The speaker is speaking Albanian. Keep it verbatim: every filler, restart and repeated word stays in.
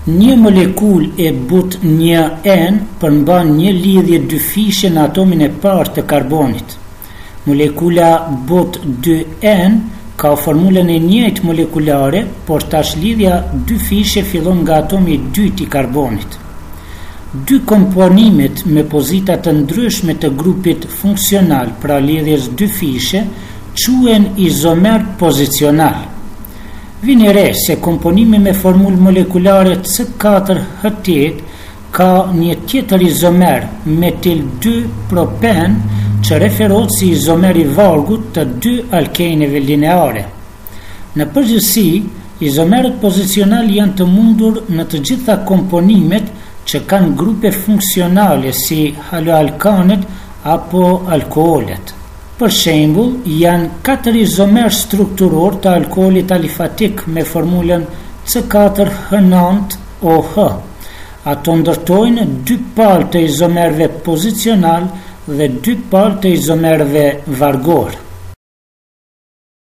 Një molekul e but një N përmban një lidhje dy fishe në atomin e parë të karbonit. Molekula but dy N ka formulën e njëjtë molekulare, por tash lidhja dy fishe fillon nga atomi i dytë i karbonit. Dy komponimet me pozita të ndryshme të grupit funksional, pra lidhjes dy fishe, quhen izomer pozicional. Vini re se komponimi me formulë molekulare C katër H osht ka një tjetër izomer, metil dy propen, që referohet si izomer i vargut të dy alkeneve lineare. Në përgjithësi, izomerët pozicional janë të mundur në të gjitha komponimet që kanë grupe funksionale si haloalkanet apo alkoolet. Për shembull, janë katër izomer strukturor të alkoolit alifatik me formulën C katër H nëntë O H. Ato ndërtojnë dy palë të izomerëve pozicional dhe dy palë të izomerëve vargor.